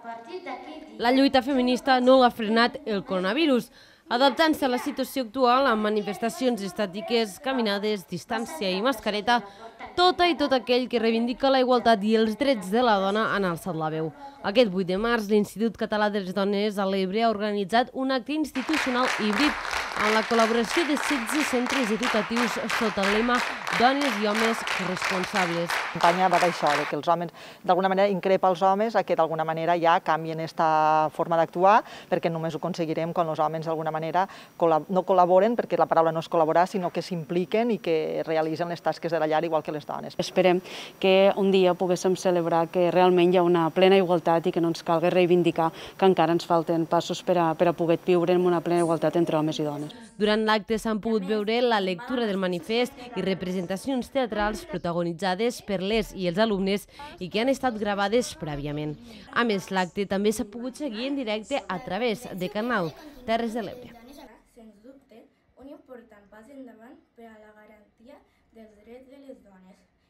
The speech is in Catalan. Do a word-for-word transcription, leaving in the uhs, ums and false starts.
La lluita feminista no l'ha frenat el coronavirus, adaptant-se a la situació actual amb manifestacions estàtiques, caminades, distància i mascareta, tota i tot aquell que reivindica la igualtat i els drets de la dona han alçat la veu. Aquest vuit de març, l'Institut Català de les Dones a l'Ebre ha organitzat un acte institucional híbrid amb la col·laboració de setze centres educatius sota el lema Dones i homes corresponsables. La campanya va d'això, que els homes d'alguna manera increpa els homes a que d'alguna manera ja canvien aquesta forma d'actuar, perquè només ho aconseguirem quan els homes d'alguna manera no col·laboren, perquè la paraula no és col·laborar, sinó que s'impliquen i que realitzen les tasques de la llar igual que les dones. Esperem que un dia poguéssim celebrar que realment hi ha una plena igualtat i que no ens calgui reivindicar que encara ens falten passos per a, per a poder viure en una plena igualtat entre homes i dones. Durant l'acte s'han pogut veure la lectura del manifest i representacions teatrals protagonitzades per les i els alumnes i que han estat gravades prèviament. A més, l'acte també s'ha pogut seguir en directe a través de Canal Terres de l'Ebre. Sens dubte, un important pas endavant per a la garantia dels drets de les dones.